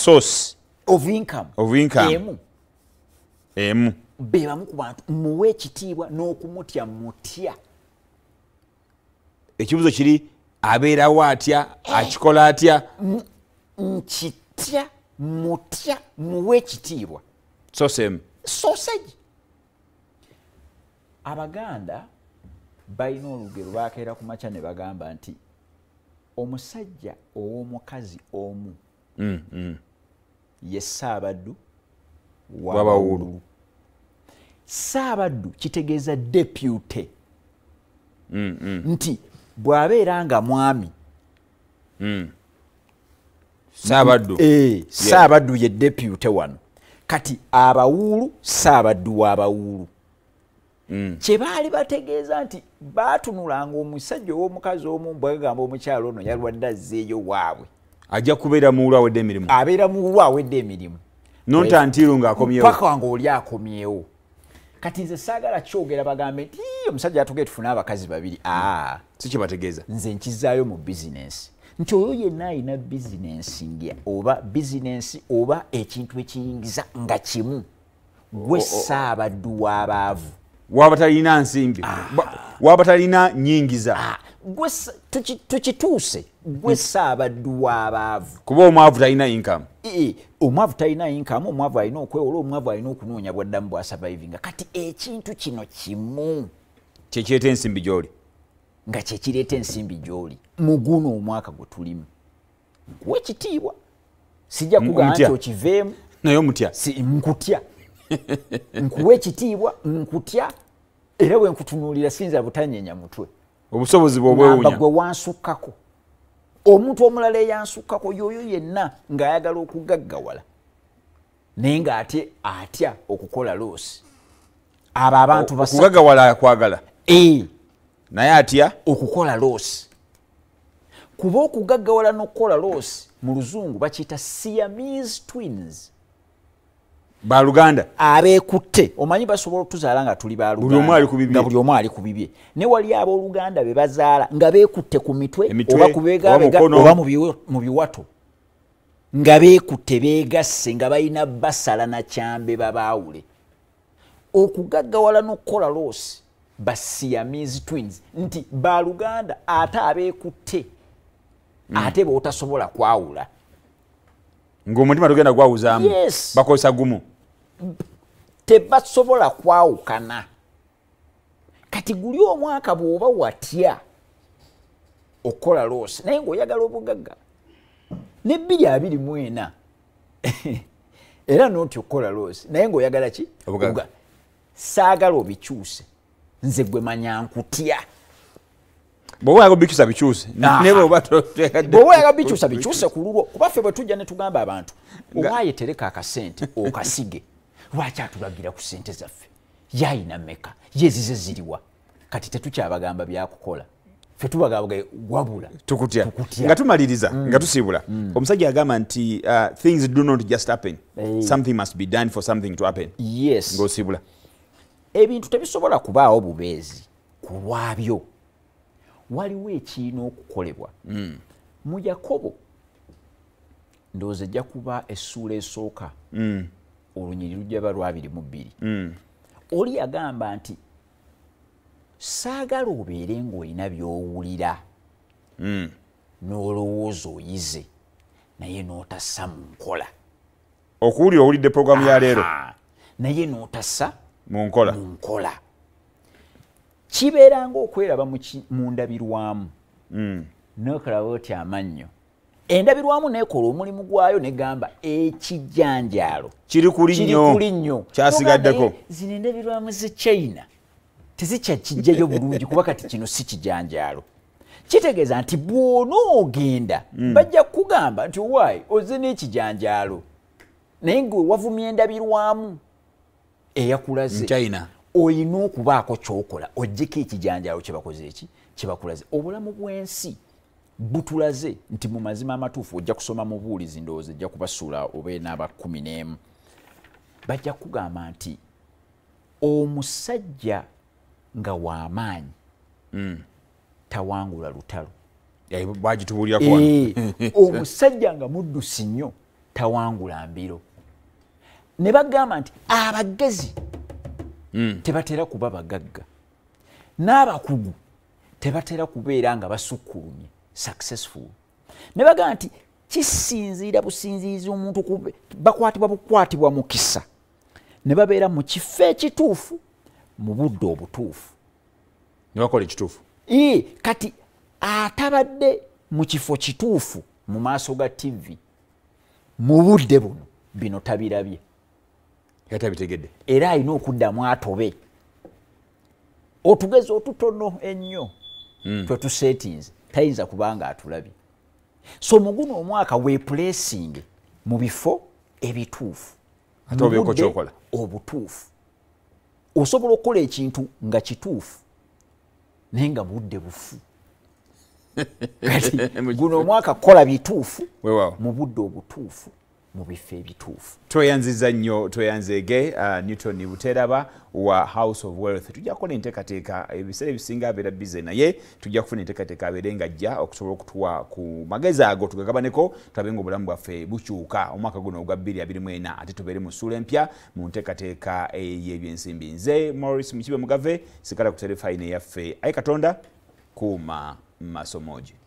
source of income emu bebamu ku bantu muwe ekitiibwa n'okumutya mutya. Ekibuzo kiri abeerawo atya akikola atya nkitya mutya muwe ekitiibwa source emu. Sausage. Abaganda balina olugero bakeera ku makya ne bagamba nti omusajja ow'omukazi omu ye Ssaabaddu w'Abawuulu. Ssaabaddu kitegeeza deputy nti bw'abeera nga mwami Ssaabaddu Ssaabaddu ye deputy wano kati Abawuulu Ssaabaddu w'Abawuulu. Kye baali bategeeza nti baatunulanga omusajja ow'omukazi omu bwegamba omukyalo ono yalwadde azzeeyo waabwe ajja kubeera muwulu awedde emirimu. Abeera muwulu awedde emirimu nontantiru ng'akomyewo paka wange oli akomyewo. Kati nze saagala kyogera bagambe nti omusajja atugee tufune abakazi babiri. Si kye bategeeza. Nze nkizaayo mu bizinensi nti oyo yenna alina bizinensi oba bizinensi oba ekintu ekiyingiza nga kimu gwe Ssaabaddu w'abaavu. Waba talina nsimbi waba talina nyingiza gwe tukituuse gwe Ssaabaddu w'abaavu kuba omwavu talina income. Omwavu talina income, omwavu alina okwewola, omwavu alina okunoonya bwaddamu bwa survivinga. Kati ekintu kino kimu kyekireeta ensimbi gy'oli nga kyekireeta ensimbi gy'oli mu guno omwaka gwe tulimu. Nkuwa ekitiibwa sijja kugamba nti okiveemu naye omutya nkutya nkuwa ekitiibwa nkutya era bwe nkutunuulira sinza butanyenya mutwe obusobozi bw'obwewuunya gwe wansukkako. Omuntu omulala eyansukkako yoyo yenna ng'ayagala okugaggawala naye ng'ate atya okukola loosi. Abo abantu okugaggawala akwagala naye atya okukola loosi. Kuba okugaggawala n'okukola loosi mu luzungu bakiyita Siamese twins. Baluganda abeekutte omanyi basobola okutuzaala nga tuli baluganda nga buli omu ali ku bibye ne wali abooluganda be bazaala nga beekutte ku mitwe oba ku beegabega oba mu biwato nga beekutte beegasse nga balina basala na kyambe babaawule. Okugaggawala n'okukola loosi ba Siamese twins nti baluganda ate abeekutte ate b'otasobola kwawula ng'omutima tugenda gwawuzaamu bakozesa gumu tebasobola kwawukana. Kati guli omwaka bw'oba watya okukola loosi naye ng'oyagala obugagga ne 2024 era n'otya okukola loosi naye ng'oyagala ki obugagga. Saagala obikyuse nze gwe manya nkutya. Bw'oba oyagala bikyusa bikyuse bw'oba oyagala bikyusa bikyuse ku lulwo kuba ffe bwe tujja ne tugamba abantu owaaye tereka akasente okasige lwaki atulagira ku ssente zaffe yayina mmeka yezize ziriwa kati tetukyabagamba byakukola ffe tubagamba wabula tukutya nga tumaliriza nga tusiibula omusajja agamba nti things do not just happen something must be done for something to happen. Yes. Ng'osiibula ebintu tebisobola kubaawo bubeezi ku lwabyo waliwo ekiina okukolebwa. Mu Yakobo ndowooza ejja kuba essuula esooka olunyiri lujja ba 22 oli yagamba nti saagala obeere ng'olina by'owulira n'olowooza oyize naye n'otassa mu nkola. okuwulira owulidde puroguramu ya leero naye n'otassa mu nkola. Kibeera ng'okweraba mu ndabirwamu n'okulaba otya amannyo. Endabirwamu nekola omulimu gwayo negamba ekijjanjaalo kiri kuli nnyo kyasigaddeko. Zino endabirwamu ze China tezikyakijjayo bulungi kuba kati kino si kijjanjaalo. Kitegeeza nti bw'onoogenda bajja kugamba nti owaayi oze n'ekijjanjaalo naye ngwe wavumya endabirwamu eyakulaze China. Oyina okubaako kyokola oggyeko ekijjanjaalo kyebakoze eki kyebakulaze. Obulamu bw'ensi butulaze nti mu mazima amatuufu ojja kusoma mu buulizi ndowooza ejja kubasuula oba n'aba 11 bajja kugamba nti omusajja nga w'amaanyi tawangula lutalo. Bagitubuulirako wano. Omusajja nga muddusi nnyo tawangula mbiro. Ne bagamba nti abagezi tebatera kuba bagagga. N'abakugu tebatera kubeera nga basukkulumye successful. Ne bagamba nti kisinziira businziizi omuntu bakwatibwa mukisa. Ne babeera mu kifo ekituufu mu budde obutuufu. Ne bakola ekituufu. Kati atabadde mu kifo kituufu mu maaso ga TV mu budde buno bino tabirabye. Yatabitegedde. Era alina okuddamu atobe. Otugezi otutono ennyo twe tu settings tayinza kubanga atulabye. So muguno omwaka we placing mu bifo ebituufu. Atobeko kyokola. Obutuufu. Osobola okukola ekintu nga kituufu naye nga budde bufu. Guno omwaka kola bituufu mu budde obutuufu mu bifo ebituufu. Tweyanziza nnyo tweyanzege Newton Butereba wa House of Wealth. Tujja kukola enteekateeka ebiseera ebisinga abeera bize naye tujja kufuna enteekateeka abeere ng'ajja okusobola okutuwa ku magezi ago tugagabaneko tulabe ng'obulamu bwaffe bukyuka omwaka guno ogwa 2024 ate tubeere mu ssuula empya mu nteekateeka y'ebyensimbi. Nze Morris Mukibe Mugave sikala ku terefayine yaffe ayi Katonda kuuma masomoji.